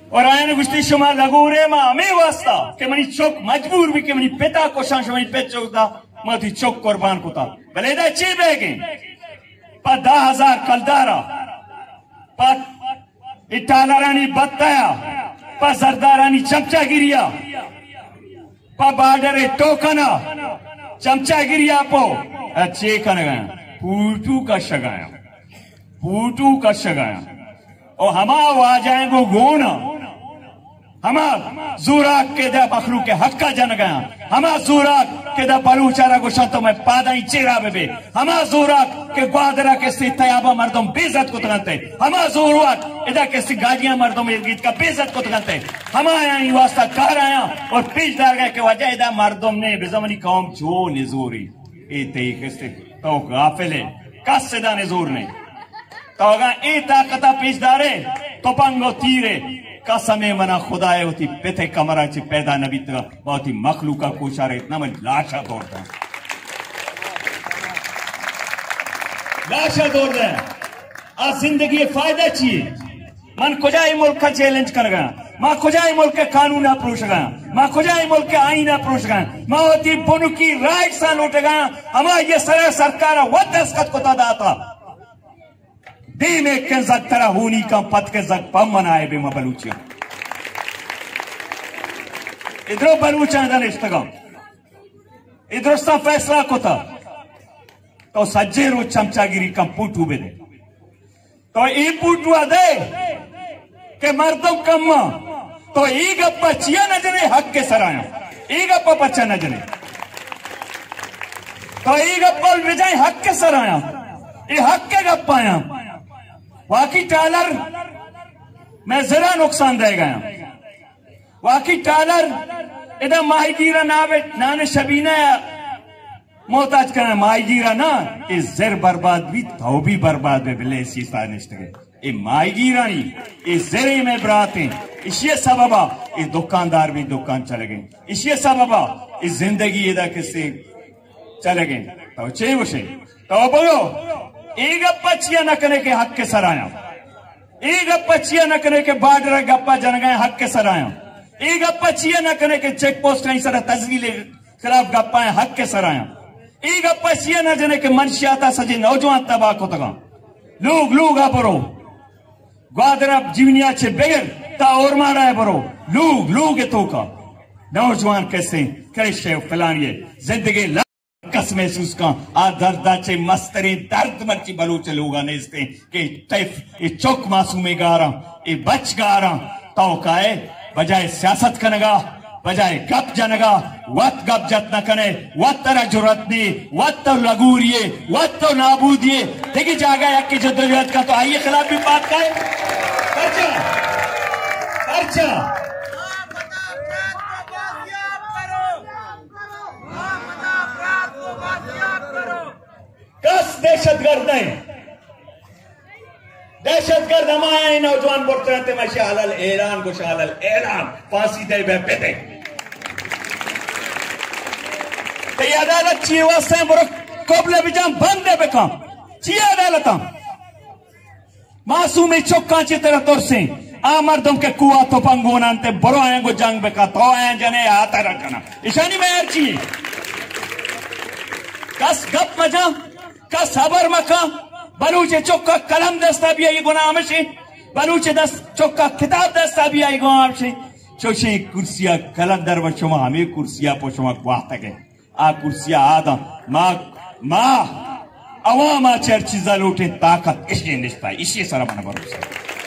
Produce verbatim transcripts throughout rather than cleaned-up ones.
और आयन गुस्ती शुमा लगूरे मा हमें वास्ता के मनी चौक मजबूर भी के मनी पिता को शान शमनी पे चौकदा मती चौक कुर्बान को था भले दा ची बेगे पर दा हजार कलदारा पर इटालारानी बत्ताया पर सरदारानी चमचा गिरिया पर बाडरे टोकना चमचा गिरिया पो अच्छे कन गया पूटू का शगाया पूटू का शगाया और हमा आ जाएंगो गोना हमा जोराक के दा बखरू के हक का जन गया हमा जोराक के दा बलूचारा को शतो में पादाई चेहरा बेबे हमा जोराक के ग्वादरा के सी तयाबा मर्दों बेइज्जत को तगनते हमा जोराक इधर के सी गाजियां मर्दों में गीत का बेइज्जत को तगनते हमा यहाँ वास्ता कार आया और पीछ डाल गए के वजह इधर मर्दों ने बेजमनी कौम जो निजोरी ए ते किस्ते तो गाफिले कस से दा निजोर ने तो अगर ए ताकता पीछ डाले तो पंगो तीरे कसमे मना खुदाए होती पेथे कमरा ची पैदा नबी तक बहुत ही मखलूका कोशारे इतना मैं लाशा दौड़ता लाशा दौड़ रहे हैं आज जिंदगी फायदा चाहिए मन खुजाई मुल्क का चैलेंज कर गया माँ खुजाई मुल्क के कानून अप्रोच गया माँ खुजाई मुल्क के आईन अप्रोच गया माँ होती बुनु की राइट सा लौट गया हमारा ये सर सरकार वह दस्खत को तादा था दी में के जग तरह होनी का पद के जग पम मनाए बे बलूचिया इधरों बलूचा इधर इधर सा फैसला को था तो सज्जे रो चमचागिरी कम पूटू बे दे तो ई पूटू दे के मर्दों कम तो ई गप्पा चिया न जने हक के सराया ई गप्पा बच्चा न जने तो ई गप्पा विजय हक के सराया ई हक के गप्पाया वाकी टालर में जरा नुकसान दे गया वाकी टालर इधर माहीगीरा नावे नाने शबीना मोहताज करना माहीगीरा ना इस जर बर्बाद भी तो भी बर्बाद है बिले इसी सानिश्त के ये माहीगीरा नहीं इस जरे में बराते इसी सबबा ये दुकानदार भी दुकान चले गए इसी सबबा इस जिंदगी इधर किससे चले गए तो चे उसे तो बोलो एक पचिया न करने के हक के सराया एक पचिया न करने के बार्डर गप्पा जन गए हक के सराया एक पचिया न करने के चेक पोस्ट नहीं सर तस्वीर खिलाफ गप्पा हक के सराया एक पचिया न जने के मनशियाता सजे नौजवान तबाह को तगा लोग लोग आ बरो ग्वादरा जीवनिया छे बेगर ता और मारा है बरो लोग लोग तो का नौजवान कैसे करे फलानिए जिंदगी कस महसूस का आ दर्दाचे मस्तरे दर्द मर्ची बलूच लोग ने इसते के तैफ ये चौक मासूमे गारा ये बच गारा तो का है बजाय सियासत कनगा बजाय गप जनगा वत गप जत न कने वत तरह जुरत नहीं वत तो लगूरिए वत तो नाबूदिए देखिए जागा या की जद्दोजहद का तो आइए खिलाफ भी बात का है पर्चा पर्चा कस दहशतगर्द नहीं दहशतगर्द हमारे नौजवान बोलते रहते मैं शाहल ऐलान को शाहल ऐलान फांसी दे बेपे दे ते अदालत ची वास्ते बरो कोबले बिजाम बंद दे बेकम ची अदालत मासूमी चौका ची तरह तोर से आ मर्दों के कुआ तो पंगोनांते बरो आएंगो जंग बेका तो आए जने आता रखना ईशानी में यार ची कस गप मजा का सबर मका बलूचे चौका कलम दस्ता भी आई गुनाह से बलूचे दस चौका किताब दस्ता भी आई गुनाह से चोशे कुर्सिया कलंदर वशमा हमें कुर्सिया पोशमा वाता के आ कुर्सिया आदा माँ माँ अवामा चर्चिज़ा लूटे ताकत इसलिए निष्ठा इसी सारा मना भरोसा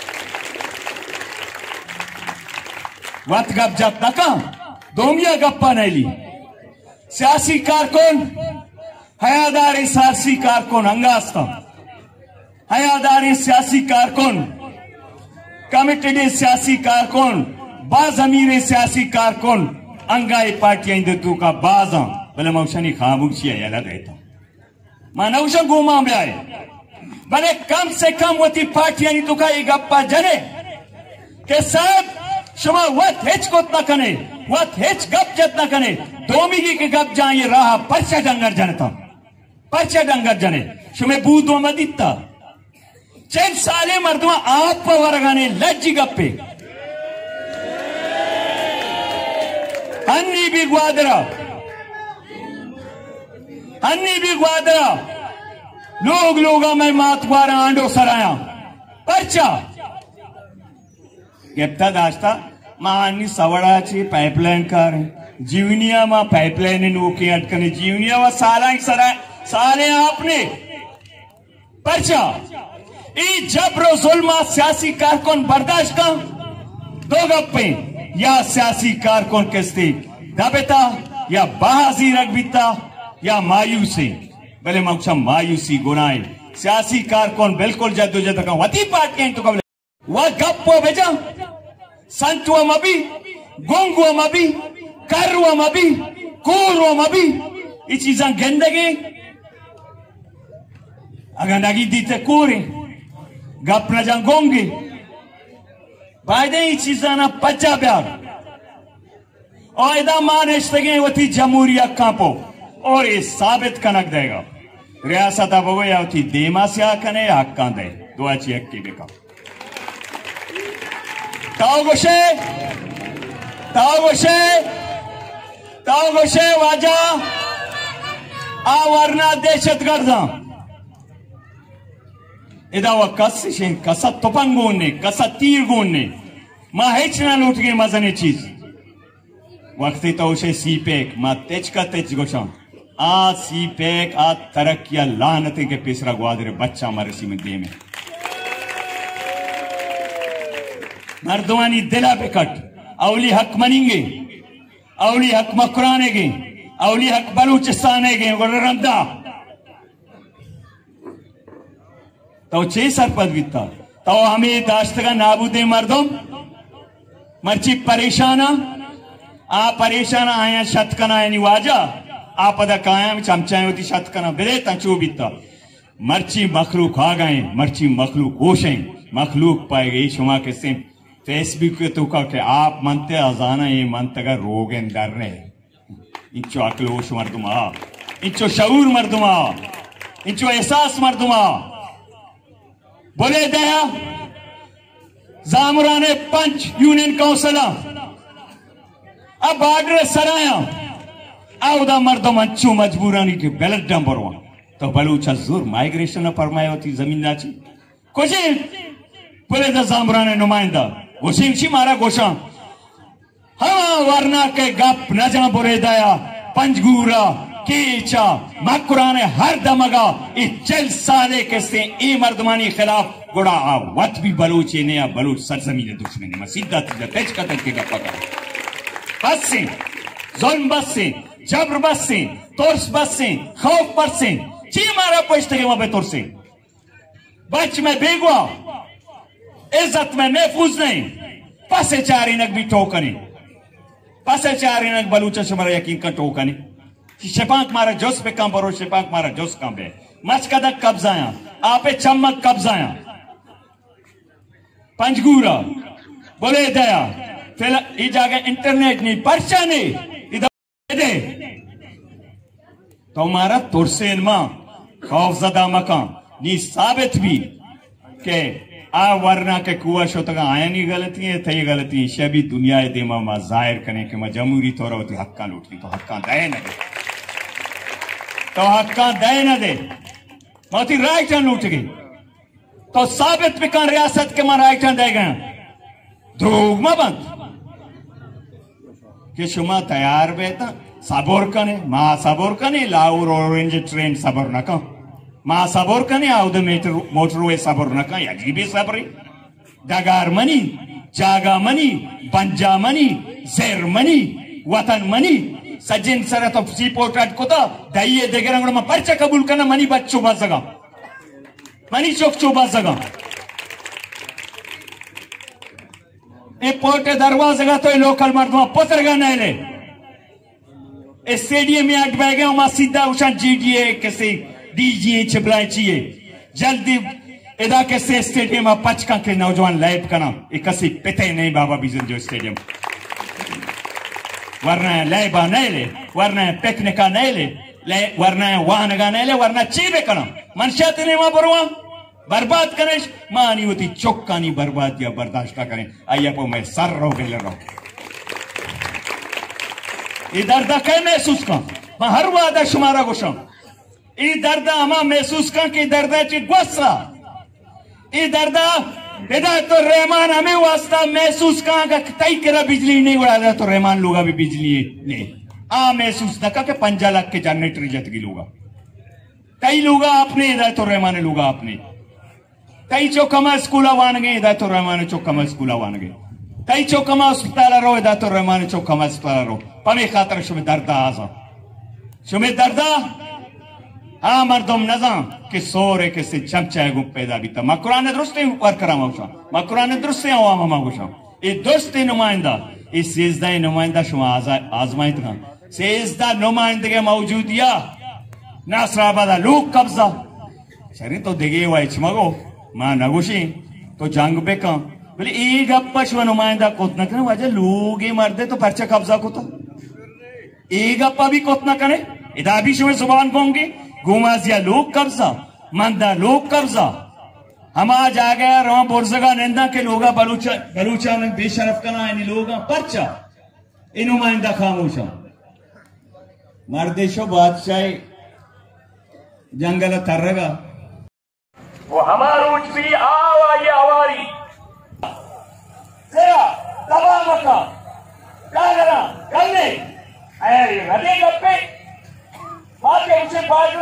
वत गप जब तका दोमिया गप्पा नहीं ली सियासी कारकुन हयादारी सियासी कारकुन अंगास्ता हयादारी सियासी कारकुन कमिटेड सियासी कारकुन बाज़मीर सियासी कारकुन अंगाई पार्टियां इंदु का बाज़ा भले मौशनी खामोशी है याद रहता मानवशा घूमा में आए भले कम से कम वती पार्टियां इंदु का एक गप्पा जने के साथ शुमा वत हेच को तना कने वत हेच गप जत ना कने दोमिगी के गप जाए राह पर्चा डंगर जनता पर्चा डंगर जने शुमे बूदो मदिता चंद साले मर्दवा आप पर वरगाने लज्जी गप्पे अन्नी भी ग्वादरा अन्नी भी ग्वादरा लोग लोगा में मातवारा आंडो सराया परचा गेप्ता दास्ता मानी सवड़ाची पाइपलाइन कार जीवनिया में पाइपलाइन नोकी अटकने जीवनिया में सारा सरा सारे आपने परचा ई जबरो जुल्मा सियासी कारकुन बर्दाश्त का दो गप्पे या सियासी कारकुन किस्ती दबेता या बहाजी रगबीता या मायूसी भले मौसा मायूसी गुनाए सियासी कारकुन बिल्कुल जद्दोजहद का वती पार्टी तो कब वह गप्पो भेजा संतुआ मबी गोंगुआ मबी करुआ मबी कोरुआ मबी ये चीज़ां गंदगी अगर नगी दीते कोरे गप न जंगोंगे बायदे ये चीज़ां ना पच्चा प्यार और इधर मानिश्तगे वती जमहूरिया कांपो और ये साबित कनक देगा रियासत अब वो या वती देमा से आकने हक्कां दे दो अच्छी हक्की बेका ताऊ गोशे ताऊ गोशे ताऊ गोशे वाजा आवरना दहशतगर्दा इदा वो कस शें कसा तुपंगों ने कसा तीर गोन ने माँ हेचना लूट गए मज़ने चीज वक्ती तो उसे सीपेक माँ तेज का तेज गोशां आ सीपेक आ तरक्किया लानते के पिसरा ग्वादरे बच्चा मरसी में दे में मर्दवानी दिला बेकट अवली हक मनींगे अवली हक मकुराने गे अवली हक बलूचिस्ताने गे रंदा तो छह सरपद बीता तो हमें दाश्तगा नाबूदे मर्दम मर्ची परेशाना आ परेशाना आया शतकना यानी वाजा आपदा कायम चमचाएं होती शतकना बिरे तंचो बीता मर्ची मखलूक आ गए मर्ची मखलूक होशें मखलूक पाए गई शुमा के सिम फेसबुक के तो का के आप मनते अजाना ये मनतगा रोग डर रहे इंचो अकलोश मर्दुमा इंचो शऊर मर्दुमा इंचो एहसास मर्दुमा बोले दया जामुराने पंच यूनियन काउंसिल अब बार्डर सराया आउदा मर्दम अच्छू मजबूरानी के बैलेट डंबरवा तो बलूचा जोर माइग्रेशन फरमाया होती जमीन नाची कुछ बोले दा जामुराने नुमाइंदा गोशिंची मारा गोशा हाँ वरना के गप न जा बोले दया पंचगूरा कीचा मकुराने हर दमगा इस चल साले के से ए मर्दमानी खिलाफ गुड़ा वत भी बलूची ने या बलूच सरजमीन दुश्मन में सीधा तीजा तेज का तेज के गप्पा कर बस से जुल्म बस से जबर बस से तोर्स बस से खौफ बस से ची मारा पोष्ट के वहां पे तोर्से बच में बेगुआ इज्जत में महफूज नहीं पसे चार इनक भी टोकने पसे चार इनक बलूचा शुमारा यकीन का टोकने शिपांक मारा जोश पे काम बरो शिपांक मारा जोश काम बे मच कदक कब्जाया आपे चमक कब्जाया पंचगूरा बोले दया फिर ये जगह इंटरनेट नहीं पर्चा नहीं इधर दे तो हमारा तुरसेन मां खौफजदा मकान नी साबित भी के आ वरना के कुआ शोतगा आया नहीं गलती है थे गलती शबी दुनिया देमा मा जाहिर करने के मैं जमहूरी तौर होती हक्का लूटनी तो हक्का दे न दे तो हक्का दे न दे मोती राइट लूट गई तो साबित पिकान रियासत के मां राइट दे गए ध्रुव में बंद कि शुमा तैयार बेता सबोर कने मां सबोर कने लाहौर ऑरेंज ट्रेन सबोर न का मां सबोर कने आउद मीटर मोटरवे सबोर न का अजीबी सबरी दगार मनी जागा मनी बंजा मनी जेर मनी वतन मनी सजिन सर तो सी पोर्ट को तो दइए देगरंगड़ में पर्चा कबूल करना मनी बच्चों बस जगह मनी चौक चौबा जगह ए पोर्ट दरवाजा जगह तो लोकल मर्दमा पत्र का नहीं ले स्टेडियम में अट बैगे वहां सीधा उषा जीडीए कैसे डीजीए छिपलाए चाहिए जल्दी इदा कैसे स्टेडियम में पचका के नौजवान लाइव करना एक कसी पिते नहीं बाबा बिजन जो स्टेडियम वरना लाइबा नहीं ले वरना पिकनिका नहीं ले ले वरना वाहन का नहीं ले वरना चीबे करना मनशियात नहीं वहां पर बर्बाद करें मानी होती चौका नहीं बर्बाद या बर्दाश्त करें आइया को मैं सर रो गए रहो ये दर्द कह महसूस का मैं हर वादा शुमारा गोशा ये दर्द अमा महसूस का कि दर्द ची गुस्सा ये दर्द बेदा तो रहमान हमें वास्ता महसूस का तई करा बिजली नहीं उड़ा रहा तो रहमान लोगा भी बिजली नहीं आ महसूस न का के पंजा लाख के जनरेटर जत की लोगा कई लोगा आपने इधर तो रहमान लोगा आपने कई चौकमा स्कूला वान गए इधर तो रहमान चौकमा स्कूला वान गए कई चौकमा अस्पताल रो इधर तो रहमान चौकमा अस्पताल रो पमे खातर शुमे दर्दा आजा शुमे दर्दा हाँ मर्दम नजाम के सोरे के से चमचाए गुप पैदा भी था मकुरान दुरुस्ते ऊपर कराम होशा मकुरान दुरुस्ते आवाम हम होशा ये दुरुस्ते नुमाइंदा ये सेजदा नुमाइंदा शुमा आजमाइश का सेजदा नुमाइंदगी मौजूदिया नासराबादा लोग कब्जा शरी तो दिगे हुआ इचमगो मां नगुशी तो जंग पे का बोले एक गप्पा शुमा नुमाइंदा कोतना करे वजह लोग ही मर्दे तो पर्चा कब्जा को था एक गप्पा भी कोतना करे इधर भी शुमे जुबान होंगे गुमाजिया लोग कब्जा मंदा लोग कब्जा हम आज आ गया रवा बोरजगा निंदा के लोगा बलूचा बलूचा ने बेशरफ करना इन लोगा पर्चा इन नुमाइंदा खामोशा मर्देशो बादशाह जंगल तरगा वो हमारा उठ भी आवा ये आवारी तेरा दबा मका कागरा कल्ले अरे हदे गप्पे बातें उसे बात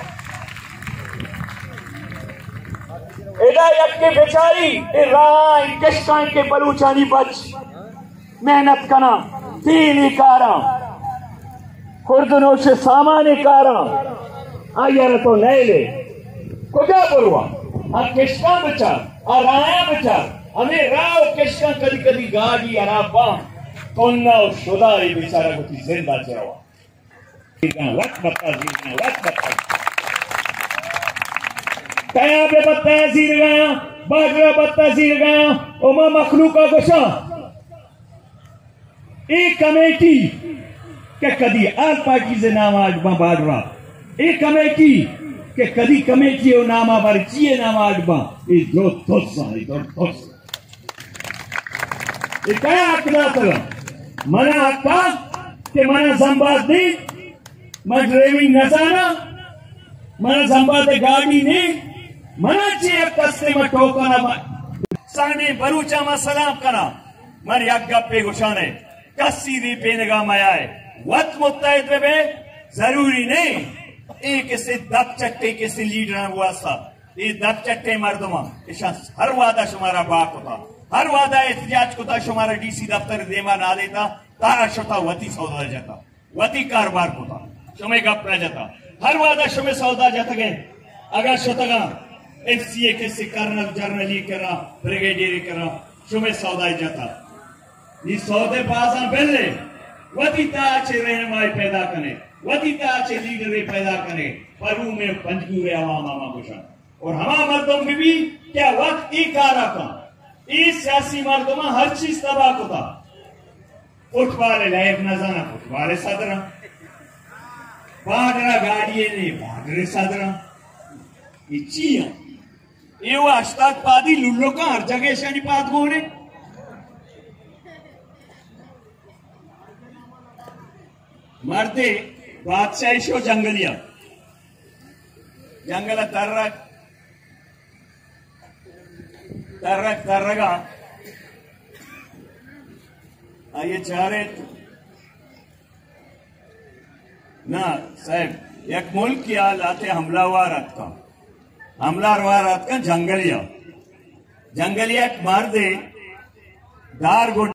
एदा यक्के बेचारी ए राय कश्कान के बलूचानी बच मेहनत कना तीन कारा खुर्दनों से सामान कारा आया तो नए ले कुजा बोलवा आ किसका बचा आ राया बचा हमें राव किसका कदी कदी गाड़ी अराबा कोन्ना शुदा ये बेचारा को जिंदा चलावा वक्त बता जीना वक्त बता कया पे बत्ता जीर गया बाजरा बत्ता जीर गया ओमा मखलूका गोशा एक कमेटी के कदी आल पार्टी से नाम आज बाजरा एक कमेटी के कदी कमेटी ओ नामा बार चिए नाम आज बा ये जो तोसा ये जो तोसा ये कया अकला तला मना अक्का के मना संबाद दी मैं ड्राइविंग नजाना मना संबाद गाड़ी ने मना चे कस्ते में टोकना साने बरूचा में सलाम करा मर यज्ञ पे गुशाने कस्सी री पेनगा मयाए वत मुत्ताहिद बे जरूरी नहीं एक से दब चट्टे के से लीडर हुआ सा ये दब चट्टे मर्दमा इशा हर वादा शुमारा बाक होता हर वादा एहतजाज को था शुमारा डीसी दफ्तर देवा ना देता तारा शता वती सौदा जाता वती कारोबार को था शुमे गपना जाता हर वादा शुमे सौदा जाता गए अगर शतगा एफसीए के से कर्नल जर्नली करा ब्रिगेडियर करा शुमे सौदा जाता ये सौदे बाजा पहले वती ताचे रहनुमाई पैदा करे वती ताचे लीडर पैदा करे परू में पंजगूरे आवाम आमा गुशा और हमारा मर्दों में भी क्या वक्त एक आ रहा था इस सियासी मर्दों में हर चीज तबाह को था फुटवाले लाइफ न जाना फुटवाले सदरा बाडरा गाड़िये ने बाडरे सदरा ये चिया ये वो अश्ताक पादी लुल्लो का हर जगह शानी पाद गोरे मरते बादशाही शो जंगलिया जंगल तर्रक तर्रक तर्रगा आइए चारे ना साहब एक मुल्क की हाल आते हमला हुआ रात का हमला हुआ रात का जंगलिया जंगलिया मार दे दार